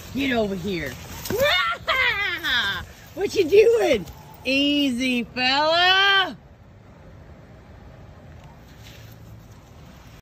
Get over here. What you doing? Easy, fella.